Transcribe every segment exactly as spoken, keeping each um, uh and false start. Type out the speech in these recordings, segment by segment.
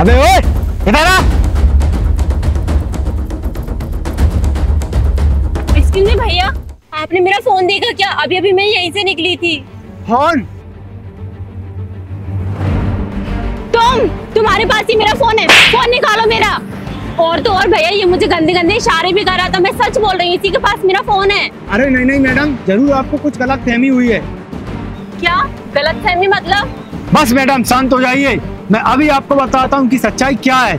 अबे ओए इधर आ। एक्सक्यूज मी भैया, आपने मेरा फोन देखा क्या? अभी अभी मैं यहीं से निकली थी। फोन? तुम तुम्हारे पास ही मेरा फोन है, फोन निकालो मेरा। और तो और भैया ये मुझे गंदे गंदे इशारे भी कर रहा था, मैं सच बोल रही हूँ, इसी के पास मेरा फोन है। अरे नहीं नहीं मैडम, जरूर आपको कुछ गलत फहमी हुई है। क्या गलत फहमी मतलब? बस मैडम शांत हो जाइए, मैं अभी आपको बताता हूँ कि सच्चाई क्या है।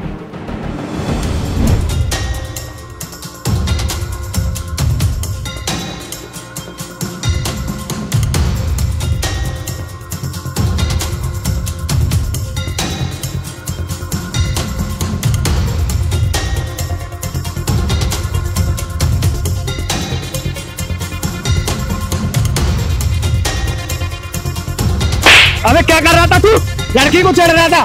अबे क्या कर रहा था तू? लड़की को छेड़ रहा था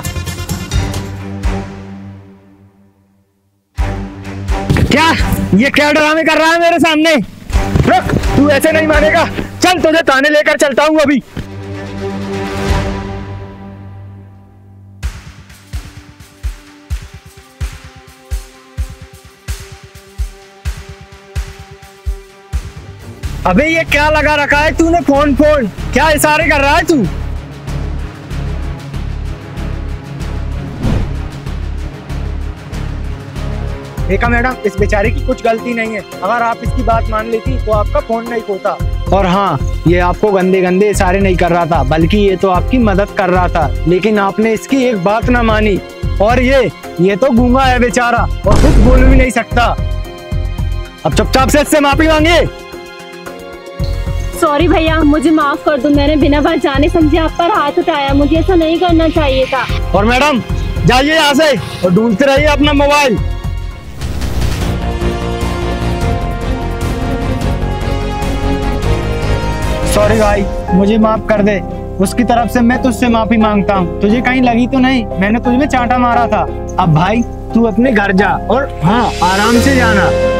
क्या? ये क्या ड्रामे कर रहा है मेरे सामने? रुक, तू ऐसे नहीं मानेगा। चल तुझे थाने लेकर चलता हूँ अभी। अबे ये क्या लगा रखा है तूने? फोन फोन क्या इशारे कर रहा है तू? देखा मैडम, इस बेचारे की कुछ गलती नहीं है। अगर आप इसकी बात मान लेती तो आपका फोन नहीं खोता। और हाँ, ये आपको गंदे गंदे इशारे नहीं कर रहा था, बल्कि ये तो आपकी मदद कर रहा था, लेकिन आपने इसकी एक बात ना मानी। और ये ये तो गूंगा है बेचारा और कुछ बोल भी नहीं सकता। अब चुपचाप से इससे माफी मांगिए। सॉरी भैया, मुझे माफ कर दो, मैंने बिना बात जाने समझे आप पर हाथ उठाया, मुझे ऐसा नहीं करना चाहिए था। और मैडम जाइए यहाँ से और ढूंढते रहिए अपना मोबाइल। सॉरी भाई, मुझे माफ कर दे। उसकी तरफ से मैं तुझसे माफी मांगता हूँ। तुझे कहीं लगी तो नहीं? मैंने तुझ में चांटा मारा था। अब भाई तू अपने घर जा और हाँ आराम से जाना।